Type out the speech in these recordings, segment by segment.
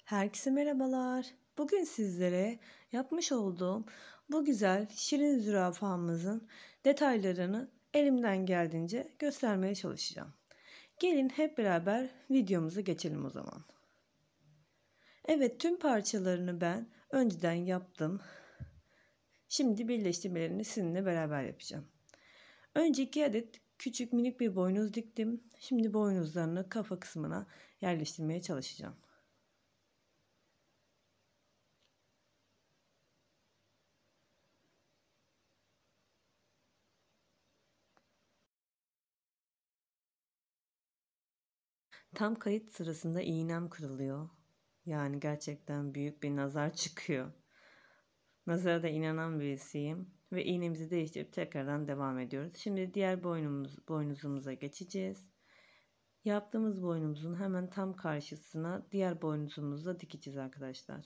Herkese merhabalar. Bugün sizlere yapmış olduğum bu güzel şirin zürafamızın detaylarını elimden geldiğince göstermeye çalışacağım. Gelin hep beraber videomuza geçelim o zaman. Evet, tüm parçalarını ben önceden yaptım. Şimdi birleştirmelerini sizinle beraber yapacağım. Önce 2 adet küçük minik bir boynuz diktim. Şimdi boynuzlarını kafa kısmına yerleştirmeye çalışacağım. Tam kayıt sırasında iğnem kırılıyor. Yani gerçekten büyük bir nazar çıkıyor. Nazara da inanan birisiyim. Ve iğnemizi değiştirip tekrardan devam ediyoruz. Şimdi diğer boynuzumuza geçeceğiz. Yaptığımız boynumuzun hemen tam karşısına diğer boynuzumuzu da dikeceğiz arkadaşlar.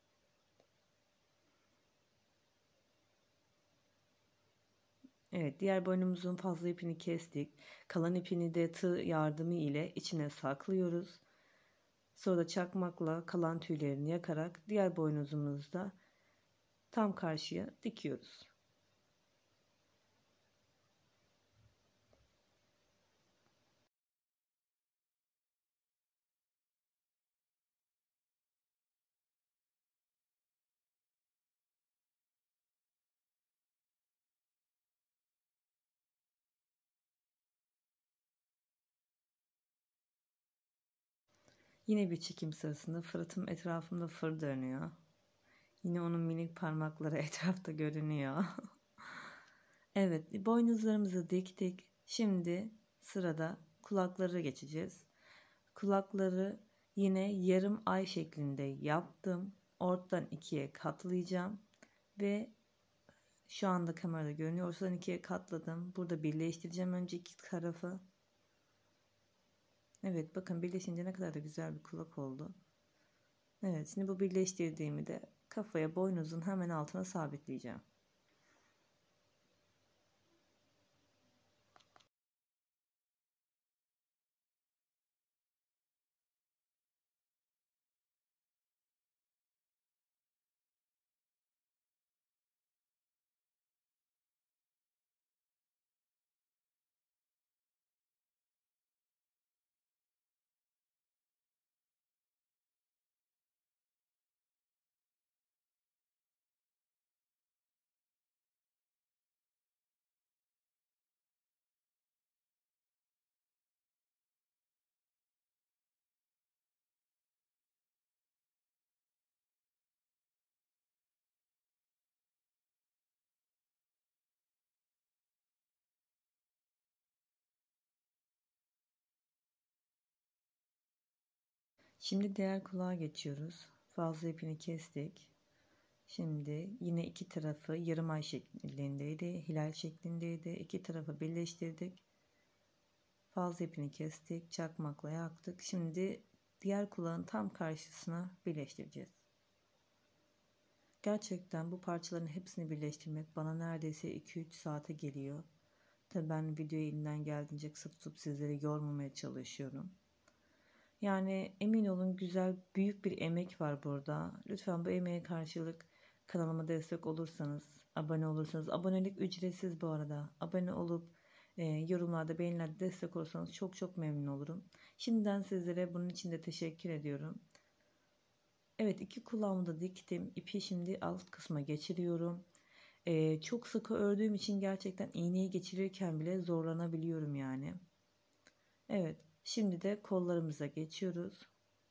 Evet, diğer boynumuzun fazla ipini kestik. Kalan ipini de tığ yardımı ile içine saklıyoruz. Sonra da çakmakla kalan tüylerini yakarak diğer boynuzumuzda tam karşıya dikiyoruz. Yine bir çekim sırasında Fırat'ım etrafımda fır dönüyor. Yine onun minik parmakları etrafta görünüyor. Evet, boynuzlarımızı diktik. Şimdi sırada kulakları geçeceğiz. Kulakları yine yarım ay şeklinde yaptım. Ortadan ikiye katlayacağım. Ve şu anda kamerada görünüyor. Ortadan ikiye katladım. Burada birleştireceğim önce iki tarafı. Evet, bakın birleşince ne kadar da güzel bir kulak oldu. Evet, şimdi bu birleştirdiğimi de kafaya boynuzun hemen altına sabitleyeceğim. Şimdi diğer kulağa geçiyoruz. Fazla ipini kestik. Şimdi yine iki tarafı yarım ay şeklindeydi, hilal şeklindeydi. İki tarafı birleştirdik. Fazla ipini kestik, çakmakla yaktık. Şimdi diğer kulağın tam karşısına birleştireceğiz. Gerçekten bu parçaların hepsini birleştirmek bana neredeyse 2-3 saate geliyor. Tabii ben videoyu elimden geldiğince kısa tutup sizleri yormamaya çalışıyorum. Yani emin olun güzel, büyük bir emek var burada. Lütfen bu emeğe karşılık kanalıma destek olursanız, abone olursanız, abonelik ücretsiz bu arada. Abone olup yorumlarda, beğenilerde destek olursanız çok çok memnun olurum. Şimdiden sizlere bunun için de teşekkür ediyorum. Evet, iki kulağımı da diktim. İpi şimdi alt kısma geçiriyorum. Çok sıkı ördüğüm için gerçekten iğneyi geçirirken bile zorlanabiliyorum yani. Evet, şimdi de kollarımıza geçiyoruz.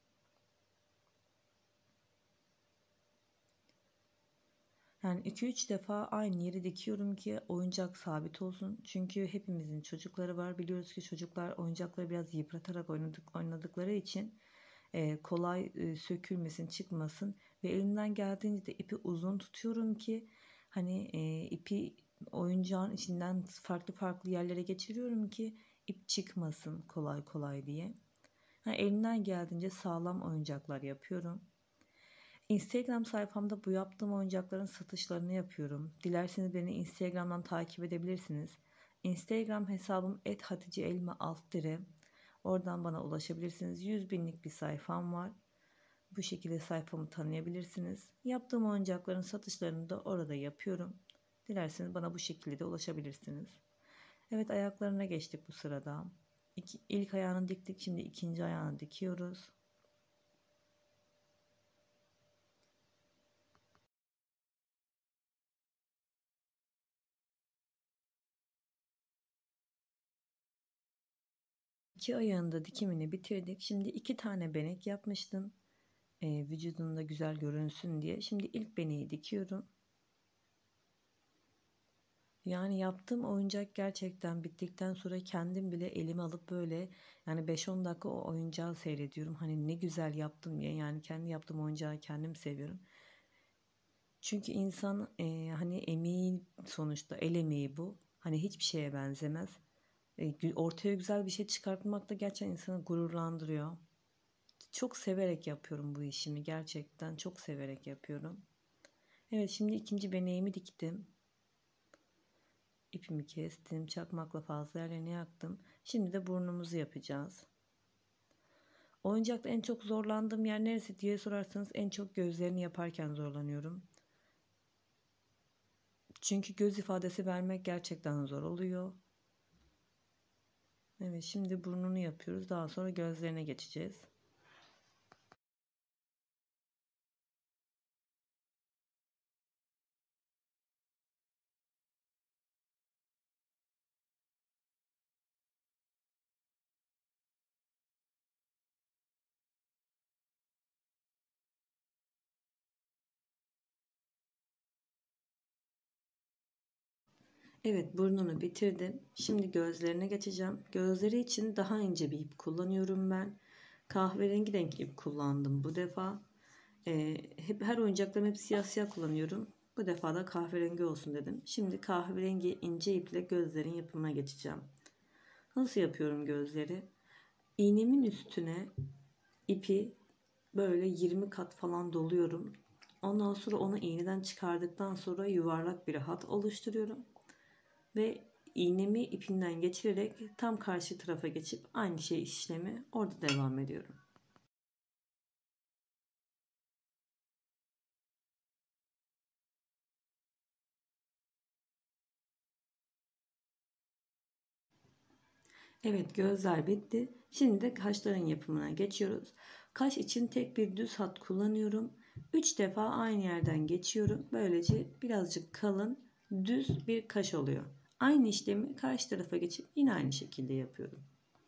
Yani 2-3 defa aynı yeri dikiyorum ki oyuncak sabit olsun. Çünkü hepimizin çocukları var. Biliyoruz ki çocuklar oyuncakları biraz yıpratarak oynadıkları için kolay sökülmesin, çıkmasın. Ve elimden geldiğince de ipi uzun tutuyorum ki hani ipi oyuncağın içinden farklı farklı yerlere geçiriyorum ki ip çıkmasın kolay kolay diye. Yani elimden geldiğince sağlam oyuncaklar yapıyorum. Instagram sayfamda bu yaptığım oyuncakların satışlarını yapıyorum. Dilerseniz beni Instagram'dan takip edebilirsiniz. Instagram hesabım @haticeelma_. Oradan bana ulaşabilirsiniz. 100 binlik bir sayfam var. Bu şekilde sayfamı tanıyabilirsiniz. Yaptığım oyuncakların satışlarını da orada yapıyorum. Dilerseniz bana bu şekilde de ulaşabilirsiniz. Evet, ayaklarına geçtik bu sırada. İlk ayağını diktik. Şimdi ikinci ayağını dikiyoruz. İki ayağın da dikimini bitirdik. Şimdi 2 tane benek yapmıştım. Vücudunda güzel görünsün diye. Şimdi ilk beneği dikiyorum. Yani yaptığım oyuncak gerçekten bittikten sonra kendim bile elime alıp böyle yani 5-10 dakika o oyuncağı seyrediyorum. Hani ne güzel yaptım diye, yani kendi yaptığım oyuncağı kendim seviyorum. Çünkü insan hani emeği, sonuçta el emeği bu. Hani hiçbir şeye benzemez. Ortaya güzel bir şey çıkartmak da gerçekten insanı gururlandırıyor. Çok severek yapıyorum bu işimi. Gerçekten çok severek yapıyorum. Evet, şimdi ikinci beneğimi diktim. İpimi kestim. Çakmakla fazla yerlerini yaktım. Şimdi de burnumuzu yapacağız. Oyuncakta en çok zorlandığım yer neresi diye sorarsanız en çok gözlerini yaparken zorlanıyorum. Çünkü göz ifadesi vermek gerçekten zor oluyor. Evet, şimdi burnunu yapıyoruz. Daha sonra gözlerine geçeceğiz. Evet, burnunu bitirdim. Şimdi gözlerine geçeceğim. Gözleri için daha ince bir ip kullanıyorum ben. Kahverengi renk ip kullandım bu defa. Her oyuncaklarım hep siyah siyah kullanıyorum. Bu defa da kahverengi olsun dedim. Şimdi kahverengi ince iple gözlerin yapımına geçeceğim. Nasıl yapıyorum gözleri? İğnemin üstüne ipi böyle 20 kat falan doluyorum. Ondan sonra onu iğneden çıkardıktan sonra yuvarlak bir hat oluşturuyorum. Ve iğnemi ipinden geçirerek tam karşı tarafa geçip aynı işlemi orada devam ediyorum. Evet, gözler bitti. Şimdi de kaşların yapımına geçiyoruz. Kaş için tek bir düz hat kullanıyorum. 3 defa aynı yerden geçiyorum. Böylece birazcık kalın, düz bir kaş oluyor. Aynı işlemi karşı tarafa geçip yine aynı şekilde yapıyorum.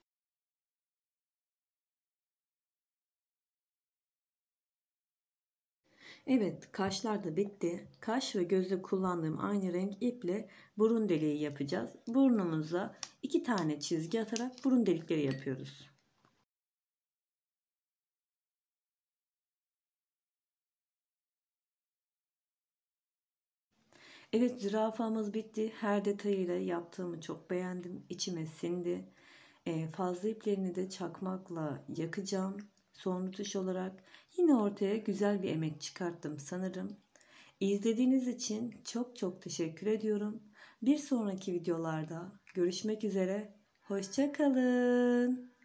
Evet, kaşlar da bitti. Kaş ve gözde kullandığım aynı renk iple burun deliği yapacağız. Burnumuza 2 tane çizgi atarak burun delikleri yapıyoruz. Evet, zürafamız bitti. Her detayıyla yaptığımı çok beğendim. İçime sindi. Fazla iplerini de çakmakla yakacağım. Son tuş olarak yine ortaya güzel bir emek çıkarttım sanırım. İzlediğiniz için çok çok teşekkür ediyorum. Bir sonraki videolarda görüşmek üzere. Hoşça kalın.